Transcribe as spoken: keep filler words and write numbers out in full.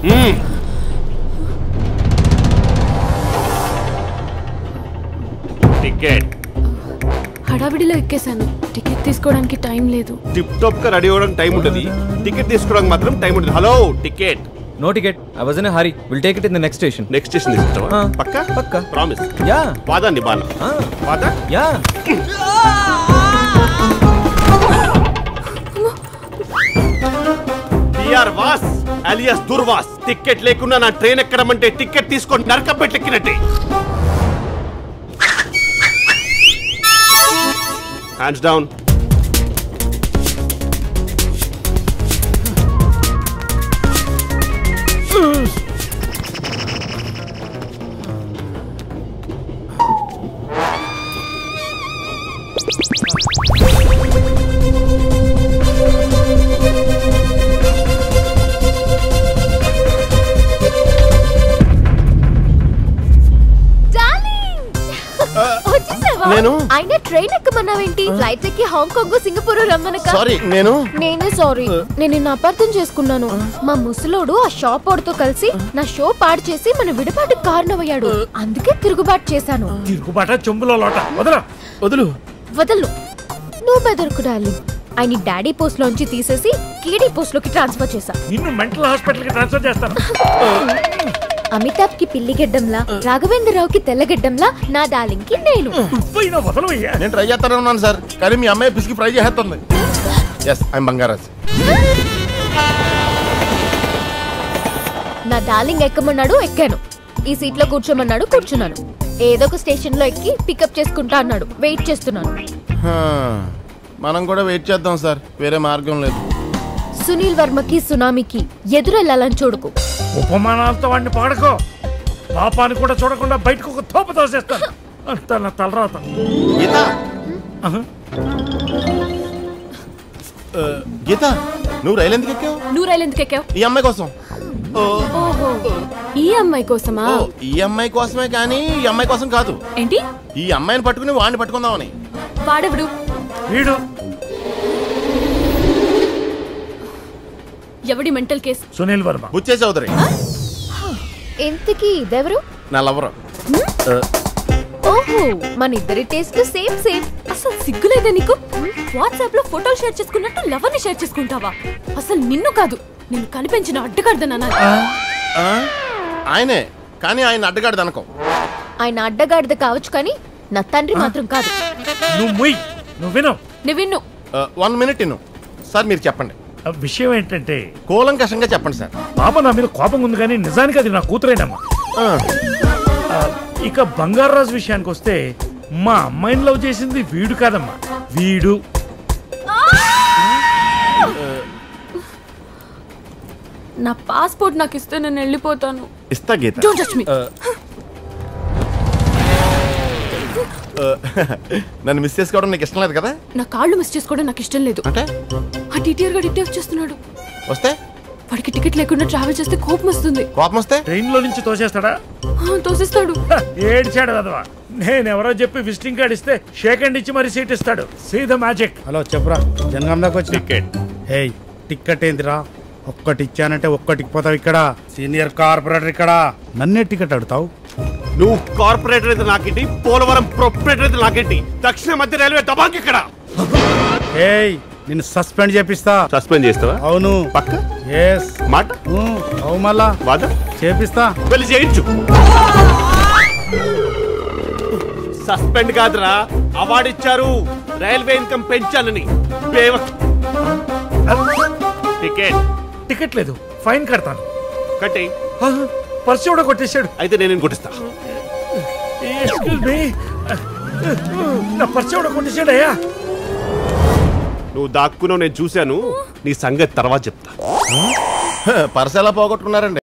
Ticket హడావిడిలో ఎక్కేసాను. Ticket తీసుకోవడానికి టైం లేదు. టిప్ టాప్ గా రెడీ అవ్వడానికి టైం ఉంటుంది, టికెట్ తీసుకోవడానికి మాత్రం టైం ఉంటుంది. Hello ticket. No ticket. I was in a hurry. We'll take it in the next station. Next station తీసుకుంటావా? పక్కా? పక్కా. Promise? Yeah. వాదా నిబాన. వాదా? Yeah. టిఆర్ వాస్ alias దుర్వాస్. టికెట్ లేకుండా నా ట్రైన్ ఎక్కడమంటే టికెట్ తీసుకొని నరకం పెట్టెక్కినట్టే. Hands down. నేను ఆయన ట్రైన్ ఎక్కమన్నావేంటి? ఫ్లైట్ ఎక్కి హాంకాంగ్ సింగపూర్ రమ్మనక. సారీ నేను నేనే సారీ. నేను నిన్ను అపార్థం చేసుకున్నాను. మా ముసలోడు ఆ షాప్ వాడితో కలిసి నా షో పాడు చేసి మన విడబాటుకు కారణమయ్యాడు. అందుకే తిరుగుబాటు చేశాను. తిరుగుబాట చెంబులో లోట. వదల వదులు వదలు. నువ్వు బెదరుకు డార్లింగ్. ఆయన డాడీ పోస్ట్ లోంచి తీసేసి కేడీ పోస్ట్ లోకి ట్రాన్స్ఫర్ చేశా. నిన్ను మెంటల్ హాస్పిటల్ కి ట్రాన్స్ఫర్ చేస్తాను. అమితాబ్ కి పిల్లి గెడ్డంలా, రాఘవేంద్రరావుకి తెల్లగెడ్డంలా, నా డార్లింగ్ కి నేను. నేను ట్రై చేస్తానే ఉన్నాను సార్, కానీ మీ అమ్మాయి పిసికి ఫ్రై చేస్తుంది. Yes I'm Bangaraj. నా డార్లింగ్ ఎక్కమన్నాడు, ఎక్కాను. ఈ సీట్ లో కూర్చోమన్నాడు, కూర్చున్నాను. ఏదో ఒక స్టేషన్ లో ఎక్కి పికప్ చేసుకుంటా అన్నాడు. వెయిట్ చేస్తున్నాను. మనం కూడా వెయిట్ చేద్దాం సార్, వేరే మార్గం లేదు. సునీల్ వర్మకి సునామీకి ఎదురెళ్ళాలని చూడకు. ఉపమానాలతో వాడిని పాడకో. పాపాన్ని కూడా చూడకుండా బయటకు ఒక తోప తోసేస్తాను. అంత నా తలరాత. గీత గీత నువ్వు రైలు ఎందుకు ఎక్కావు? నువ్వు రైలు ఎందుకు ఎక్కావు? ఈ అమ్మాయి కోసం. ఓహో, ఈ అమ్మాయి కోసమా? ఈ అమ్మాయి కోసమే, కానీ ఈ అమ్మాయి కోసం కాదు. ఏంటి? ఈ అమ్మాయిని పట్టుకుని వాడిని పట్టుకుందామని. వాడెవడు? వీడు. ఎవడి మెంటల్ కేస్? సునీల్ వర్మ. బుచ్చే చౌదరి. ఎంతకీ ఇదెవరు? నా లవరు. ఓహో, మన ఇద్దరి టేస్ట్ సేమ్ సేమ్. అసలు సిగ్గులేదా నీకు? వాట్సాప్ లో ఫోటోలు షేర్ చేసుకున్నట్టు లవర్ ని షేర్ చేసుకుంటావా? అసలు నిన్ను కాదు, నిన్ను కనిపించిన అడ్డగాడిదన్నా. ఆయనే, కానీ ఆయన అడ్డగాడిద అనుకో. ఆయన అడ్డగాడిద కావచ్చు, కానీ నా తండ్రి మాత్రం కాదు. నువ్వు నువ్వు విను. నువ్వు విను. వన్ మినిట్ ఇను సార్, మీరు చెప్పండి. విషయం ఏంటంటే కూలంకషంగా చెప్పండి సార్. పాప నా మీద కోపం ఉంది, కానీ నిజానికి అది నా కూతురేనమ్మా. ఇక బంగారాజు విషయానికి వస్తే మా అమ్మాయిని లవ్ చేసింది వీడు కాదమ్మా, వీడు. నా పాస్పోర్ట్ నాకు ఇస్తే నేను వెళ్ళిపోతాను. ఇస్తా గీత. Don't touch me. నన్ను మిస్ చేసుకోవడం నీకు ఇష్టం లేదు కదా? నా కాళ్ళు మిస్ చేసుకోవడం నాకు ఇష్టం లేదు. అంటే ఆ టీటీఆర్ గా డిటెక్ట్ చేస్తున్నాడు. వస్తే వాడికి టికెట్ లేకుండా ట్రావెల్ చేస్తే కోపం వస్తుంది. కోపం వస్తే ట్రైన్ లో నుంచి తోసేస్తాడా? తోసేస్తాడు. ఏడ్చాడు కదవా. నేనెవరో చెప్పి విజిటింగ్ కార్డ్ ఇస్తే షేక్ హ్యాండ్ ఇచ్చి మరి సీట్ ఇస్తాడు. See the magic. హలో చెప్పురా, జనగాం దాకా వచ్చి. టికెట్. హే టికెట్ ఏందిరా? ఒక్కటి ఇచ్చానంటే ఒక్కటికి పోతావు. ఇక్కడ సీనియర్ కార్పొరేటర్, ఇక్కడ నన్నే టికెట్ అడుగుతావు? నువ్వు కార్పొరేటర్ అయితే నాకేంటి, పోలవరం ప్రొపరేటర్ అయితే నాకేంటి, దక్షిణ మధ్య రైల్వే దబాంక్ ఇక్కడ. ఏయ్ నిన్ను సస్పెండ్ చేపిస్తా. సస్పెండ్ చేస్తావా? అవును. పక్క ఎస్ మాట. అవు మళ్ళా వాదా చేపిస్తా. వెళ్ళి చేయించు. సస్పెండ్ కాదురా, అవార్డు ఇచ్చారు రైల్వే ఇన్కమ్ పెంచాలని. టికెట్. టికెట్ లేదు, ఫైన్ కడతాను. కట్టి. పర్సు కూడా కొట్టేశాడు. అయితే నేను కొట్టిస్తా. ఎక్స్క్యూజ్ మీ, నా పర్సు కూడా కొట్టేశాడయ్యా. నువ్వు దాక్కున్నావు, నేను చూశాను. నీ సంగతి తర్వాత చెప్తా. పర్సు ఎలా పోగొట్టుకున్నారండి?